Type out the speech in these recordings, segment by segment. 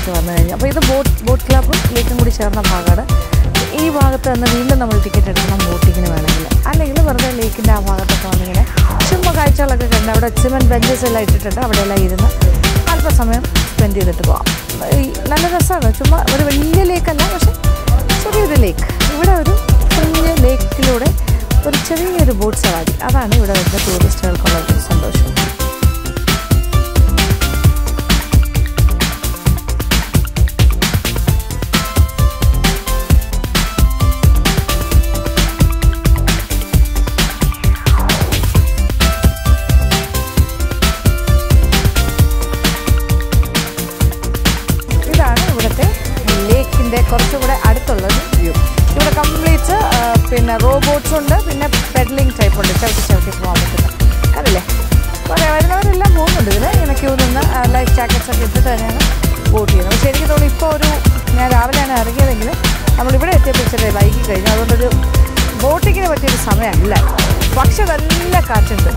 ഭാഗത്തേക്ക് വന്നു കഴിഞ്ഞാൽ അപ്പോൾ ഇത് ബോട്ട് ക്ലബ്ബും ലേക്കും കൂടി ചേർന്ന ഭാഗമാണ്. ഈ ഭാഗത്ത് നിന്ന് വീണ്ടും നമ്മൾ ടിക്കറ്റ് എടുക്കണം ബോട്ടിങ്ങിന് വേണമെങ്കിൽ, അല്ലെങ്കിൽ വെറുതെ ലേക്കിൻ്റെ ആ ഭാഗത്തൊക്കെ വന്നിങ്ങനെ ചുമ്മാ കാഴ്ചകളൊക്കെ കണ്ട് അവിടെ സിമെൻറ്റ് ബെഞ്ചസ് എല്ലാം ഇട്ടിട്ടുണ്ട്, അവിടെയെല്ലാം ഇരുന്ന് അല്പസമയം സ്പെൻഡ് ചെയ്തിട്ട് പോകാം. നല്ല രസമാണ്. ചുമ്മാ ഒരു വലിയ ലേക്കല്ല, പക്ഷെ ചെറിയൊരു ലേക്ക്. ഇവിടെ ഒരു കുഞ്ഞ് ലേക്കിലൂടെ ഒരു ചെറിയൊരു ബോട്ട് സവാരി, അതാണ് ഇവിടെ വരുന്ന ടൂറിസ്റ്റുകൾക്കുള്ള ഒരു സന്തോഷം. കുറച്ചുകൂടെ അടുത്തുള്ളൊരു വ്യൂ. ഇവിടെ കംപ്ലീറ്റ് പിന്നെ റോബോട്ട്സ് ഉണ്ട്, പിന്നെ പെഡലിംഗ് ടൈപ്പ് ഉണ്ട്, ചവിട്ടി പോകാൻ പറ്റുന്നത്. അതല്ലേ കുറേ വരുന്നവരെല്ലാം പോകുന്നുണ്ട് ഇതിൽ. ഇങ്ങനെ ക്യൂ നിന്ന് ലൈഫ് ജാക്കറ്റ്സ് ഒക്കെ ഇട്ടിട്ട് തന്നെയാണ് ബോട്ട് ചെയ്യുന്നത്. പക്ഷേ എനിക്ക് തോന്നുന്നു ഇപ്പോൾ ഞാൻ രാവിലെയാണ് ഇറങ്ങിയതെങ്കിൽ നമ്മളിവിടെ എത്തിയപ്പോൾ ഇച്ചിരി വൈകി കഴിഞ്ഞു, അതുകൊണ്ടൊരു ബോട്ടിങ്ങിന് പറ്റിയൊരു സമയമല്ല. പക്ഷെ നല്ല കാറ്റുണ്ട്,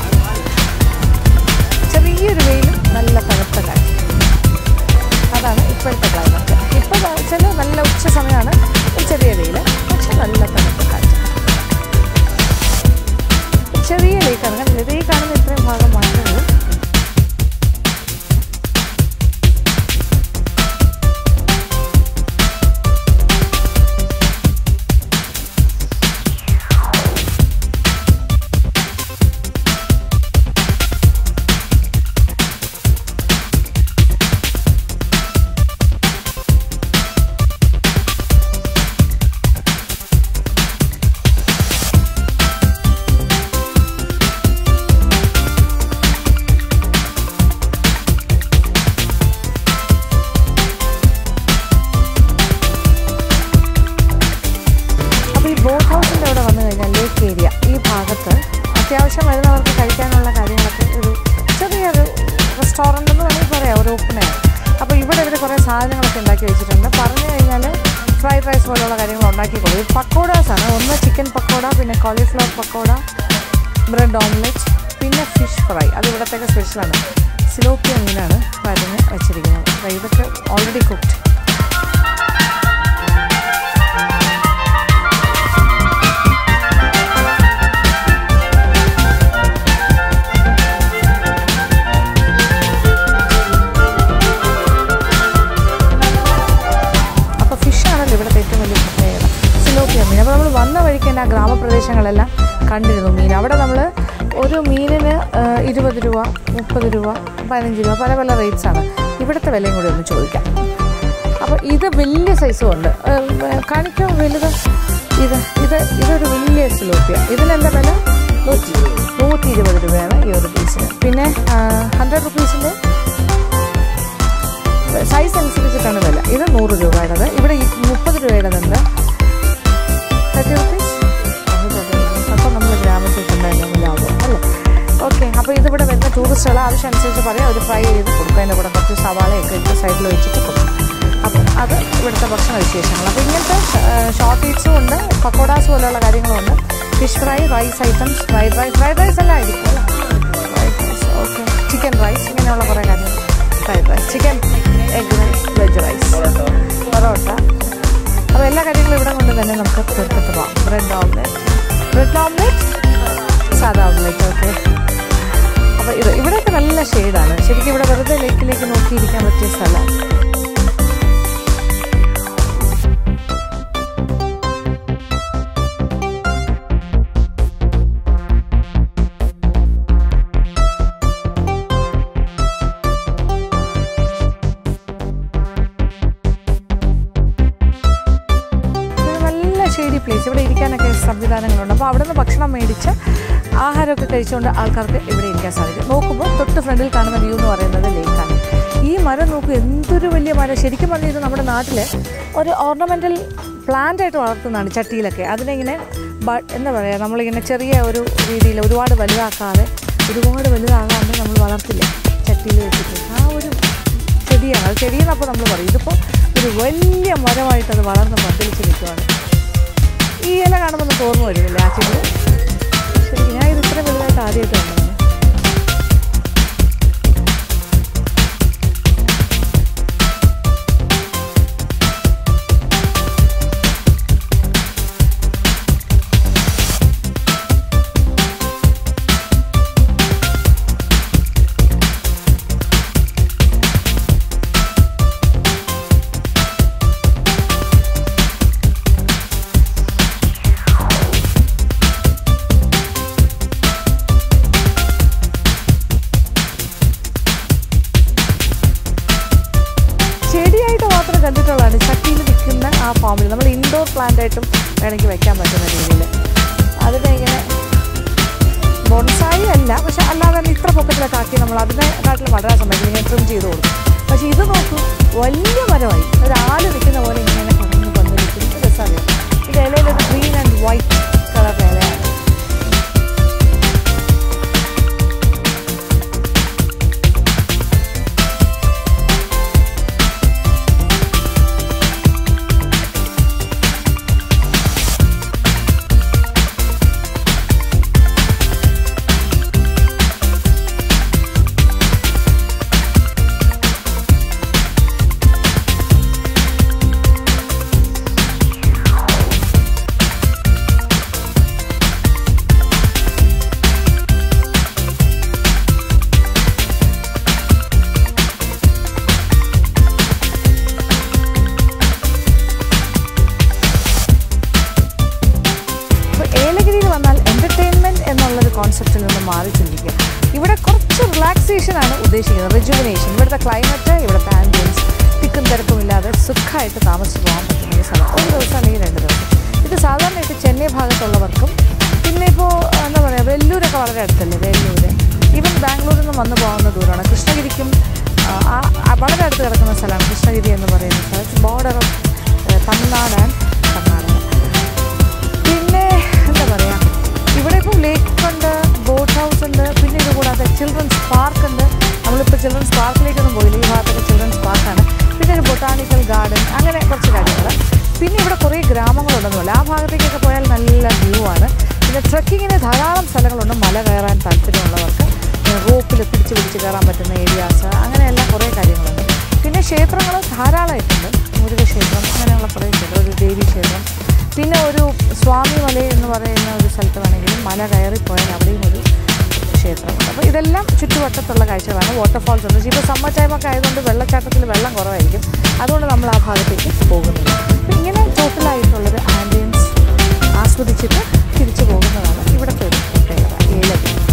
ചെറിയൊരു വെയിലും നല്ല തണുത്ത കാറ്റ്. അതാണ് ഇപ്പോഴത്തെ ക്ലൈമറ്റ്. ഇപ്പോൾ വെച്ചാൽ നല്ല ഉച്ച സമയമാണ്, ചെറിയ വെയിൽ, പക്ഷെ നല്ല തണുത്ത കാറ്റ്. ചെറിയ ലേക്കാണ്, കണ്ടില്ലേ? ഈ കാണുന്ന ഇത്രയും ഭാഗം മാത്രമേ ഉള്ളൂ. അത്യാവശ്യം വരുന്നവർക്ക് കഴിക്കാനുള്ള കാര്യങ്ങളൊക്കെ ഒരു ചെറിയൊരു റെസ്റ്റോറൻ്റ് എന്ന് വേണമെങ്കിൽ പറയാം, ഒരു ഓപ്പണാണ്. അപ്പോൾ ഇവിടെ ഇവർ കുറേ സാധനങ്ങളൊക്കെ ഉണ്ടാക്കി വെച്ചിട്ടുണ്ട്. പറഞ്ഞു കഴിഞ്ഞാൽ ഫ്രൈഡ് റൈസ് പോലുള്ള കാര്യങ്ങൾ ഉണ്ടാക്കിക്കൊള്ളു. പക്കോഡാസാണ്. ഒന്ന് ചിക്കൻ പക്കോട, പിന്നെ കോളിഫ്ലവർ പക്കോട, ബ്രെഡ് ഓംലെറ്റ്, പിന്നെ ഫിഷ് ഫ്രൈ. അത് ഇവിടത്തേക്ക് സ്പെഷ്യലാണ്. സിലോപ്പിയ മീനാണ് വരഞ്ഞ് വെച്ചിരിക്കുന്നത്. അപ്പോൾ ഇതൊക്കെ ഓൾറെഡി കുക്ക്ഡ്. അപ്പോൾ നമ്മൾ വന്ന വഴിക്ക് തന്നെ ആ ഗ്രാമപ്രദേശങ്ങളെല്ലാം കണ്ടിരുന്നു മീൻ. അവിടെ നമ്മൾ ഒരു മീനിന് 20 രൂപ, 30 രൂപ, 15 രൂപ, പല പല റേറ്റ്സാണ്. ഇവിടുത്തെ വിലയും കൂടി ഒന്ന് ചോദിക്കാം. അപ്പോൾ ഇത് വലിയ സൈസും ഉണ്ട്. കാണിക്കാൻ വലുത് ഇതൊരു വലിയ സിലോപ്പിയ. ഇതിനെന്താ വില? 120 രൂപയാണ് ഈ ഒരു പീസിന്. പിന്നെ 100 റുപ്പീസിൻ്റെ സൈസ് അനുസരിച്ചിട്ടാണ് വില. ഇത് 100 രൂപയുടേത്. ഇവിടെ 30 രൂപയുടേതുണ്ട്. 30 റുപ്പീസ്. അപ്പോൾ നമ്മൾ ഗ്രാമത്തിൽ കൊണ്ടുതന്നെ ലാഭം അല്ലേ? ഓക്കെ. അപ്പോൾ ഇതിവിടെ വരുന്ന ടൂറിസ്റ്റുകൾ ആവശ്യമനുസരിച്ച് പറയാം, അവർ ഫ്രൈ ചെയ്ത് കൊടുക്കും. അതിൻ്റെ കൂടെ കുറച്ച് സവാളയൊക്കെ ഇട്ട് സൈഡിൽ വെച്ചിട്ട് കൊടുക്കും. അപ്പം അത് ഇവിടുത്തെ ഭക്ഷണ വിശേഷങ്ങൾ. അപ്പോൾ ഇങ്ങനത്തെ ഷോർട്ട് ഈറ്റ്സും ഉണ്ട്, പക്കോഡാസ് പോലെയുള്ള കാര്യങ്ങളും ഉണ്ട്. Fish fry, rice items, fried rice എല്ലാം ആയിരിക്കും അല്ലേ? Fried rice, okay. Chicken rice, ഇങ്ങനെയുള്ള കുറേ കാര്യങ്ങൾ. Fried rice, chicken, egg rice, veg rice, parotta. അപ്പോൾ എല്ലാ കാര്യങ്ങളും ഇവിടെ കൊണ്ട് തന്നെ നമുക്ക് തീർത്തിട്ട് പോകാം. ബ്രെഡ് ഓംലെറ്റ്, സാധാ ഓംലെറ്റ്. ഓക്കെ. അപ്പോൾ ഇവിടെയൊക്കെ നല്ല ഷെയ്ഡാണ്. ശരിക്കും ഇവിടെ വെറുതെ ലേക്കിലേക്ക് നോക്കിയിരിക്കാൻ പറ്റിയ സ്ഥലം. Shady place. ഇവിടെ ഇരിക്കാനൊക്കെ സംവിധാനങ്ങളുണ്ട്. അപ്പോൾ അവിടെ നിന്ന് ഭക്ഷണം മേടിച്ച് ആഹാരമൊക്കെ കഴിച്ചുകൊണ്ട് ആൾക്കാർക്ക് ഇവിടെ ഇരിക്കാൻ സാധിക്കും. നോക്കുമ്പോൾ തൊട്ട് ഫ്രണ്ടിൽ കാണുന്ന വ്യൂ എന്ന് പറയുന്നത് ലേക്കാണ്. ഈ മരം നോക്കൂ, എന്തൊരു വലിയ മരം. ശരിക്കും പറഞ്ഞാൽ ഇത് നമ്മുടെ നാട്ടിൽ ഒരു ഓർണമെൻ്റൽ പ്ലാന്റായിട്ട് വളർത്തുന്നതാണ് ചട്ടിയിലൊക്കെ. അതിനെങ്ങനെ എന്താ പറയുക, നമ്മളിങ്ങനെ ചെറിയ ഒരു രീതിയിൽ ഒരുപാട് വലുതാക്കാതെ നമ്മൾ വളർത്തില്ല, ചട്ടിയിൽ വെച്ചിട്ട്. ആ ഒരു ചെടിയാണ് അത്. ചെടിയെന്നപ്പോൾ നമ്മൾ പറയും. ഇതിപ്പോൾ ഒരു വലിയ മരമായിട്ടത് വളർന്ന് പന്തലിച്ച് നിൽക്കുവാണ്. ഈ ഇല കാണുമ്പോൾ നമുക്ക് ഓർമ്മ വരുന്നില്ല ആ ചെടി. ശരി, ഞാൻ ഇത് ഇത്ര വലുതായിട്ട് ആദ്യമായിട്ട് വന്നതാണ്. ആ ഫോമിൽ നമ്മൾ ഇൻഡോർ പ്ലാന്റായിട്ടും വേണമെങ്കിൽ വെക്കാൻ പറ്റുന്ന രീതിയിൽ അതിനെ ഇങ്ങനെ ബോൺസായി അല്ല, പക്ഷെ അല്ലാതെ തന്നെ ഇത്ര പൊക്കത്തിലൊക്കെ ആക്കി നമ്മൾ അതിനെക്കാട്ടിലും വളരാൻ സമയത്ത് ഇങ്ങനെ ട്രിം ചെയ്ത് കൊടുക്കും. പക്ഷേ ഇത് നോക്കൂ, വലിയ മരമായി ഒരാൾ നിൽക്കുന്ന പോലെ ഇങ്ങനെ കടന്ന് വന്നിരിക്കുന്നത് രസമറിയാം. ഇത് ഇലയിലൊരു ഗ്രീൻ ആൻഡ് വൈറ്റ് കളർ ഇലയാണ്. കോൺസെപ്റ്റിൽ നിന്ന് മാറി ചിന്തിക്കുക. ഇവിടെ കുറച്ച് റിലാക്സേഷനാണ് ഉദ്ദേശിക്കുന്നത്, റിജുവിനേഷൻ. ഇവിടുത്തെ ക്ലൈമറ്റ്, ഇവിടുത്തെ ആംബിയൻസ്, തിക്കും തിരക്കുമില്ലാതെ സുഖമായിട്ട് താമസിച്ച് പോകാൻ പറ്റുന്ന ഒരു സ്ഥലം. ഒരു ദിവസം അല്ലെങ്കിൽ 2 ദിവസം. ഇത് സാധാരണയായിട്ട് ചെന്നൈ ഭാഗത്തുള്ളവർക്കും പിന്നെ ഇപ്പോൾ എന്താ പറയുക, വെല്ലൂരൊക്കെ വളരെ അടുത്തല്ലേ, വെല്ലൂർ ഈവൻ ബാംഗ്ലൂരിൽ നിന്ന് വന്നു പോകുന്ന ദൂരമാണ്. കൃഷ്ണഗിരിക്കും വളരെ അടുത്ത് കിടക്കുന്ന സ്ഥലമാണ് കൃഷ്ണഗിരി എന്ന് പറയുന്ന സ്ഥലം. Border of Tamil Nadu and Karnataka. പിന്നെ എന്താ പറയുക, ഇവിടെ ഇപ്പോൾ ലേക്ക് ഉണ്ട്, ബോട്ട് ഹൗസ് ഉണ്ട്, പിന്നെ ഇത് കൂടാതെ ചിൽഡ്രൻസ് പാർക്ക് ഉണ്ട്. നമ്മളിപ്പോൾ ചിൽഡ്രൻസ് പാർക്കിലേക്കൊന്നും പോയില്ല, ഈ ഭാഗത്തൊക്കെ ചിൽഡ്രൻസ് പാർക്കാണ്. പിന്നെ ഒരു ബൊട്ടാണിക്കൽ ഗാർഡൻ, അങ്ങനെ കുറച്ച് കാര്യങ്ങൾ. പിന്നെ ഇവിടെ കുറേ ഗ്രാമങ്ങളുണ്ടെന്നുമില്ല, ആ ഭാഗത്തേക്കൊക്കെ പോയാൽ നല്ല വ്യൂ ആണ്. പിന്നെ ട്രക്കിങ്ങിന് ധാരാളം സ്ഥലങ്ങളുണ്ട്. മല കയറാൻ താല്പര്യമുള്ളവർക്ക് റോപ്പിൽ പിടിച്ച് കയറാൻ പറ്റുന്ന ഏരിയാസ്, അങ്ങനെയെല്ലാം കുറേ കാര്യങ്ങളുണ്ട്. പിന്നെ ക്ഷേത്രങ്ങൾ ധാരാളമായിട്ടുണ്ട്. മുരുകക്ഷേത്രം, അങ്ങനെയുള്ള കുറേ ക്ഷേത്രം, ഒരു ദേവി ക്ഷേത്രം, പിന്നെ ഒരു സ്വാമി മല എന്ന് പറയുന്ന ഒരു സ്ഥലത്ത് വേണമെങ്കിലും മല കയറിപ്പോയാൽ അവിടെയും ഒരു ക്ഷേത്രമുണ്ട്. അപ്പോൾ ഇതെല്ലാം ചുറ്റുവട്ടത്തുള്ള കാഴ്ചകളാണ്. വാട്ടർഫാൾസ് ഉണ്ട്. ഇപ്പോൾ സമ്മർ ടൈമൊക്കെ ആയതുകൊണ്ട് വെള്ളച്ചാട്ടത്തിൽ വെള്ളം കുറവായിരിക്കും, അതുകൊണ്ട് നമ്മൾ ആ ഭാഗത്തേക്ക് പോകുന്നില്ല. അപ്പോൾ ഇങ്ങനെ ടോട്ടലായിട്ടുള്ളൊരു ആംബിയൻസ് ആസ്വദിച്ചിട്ട് തിരിച്ചു പോകുന്നതാണ് ഇവിടുത്തെ ഒരു പ്രത്യേകത. ഏലഗിരി